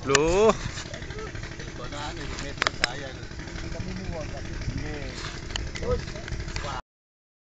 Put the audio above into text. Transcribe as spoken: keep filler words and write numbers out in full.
Loh. Teleponan, di metro saya. Kami muwag kasi.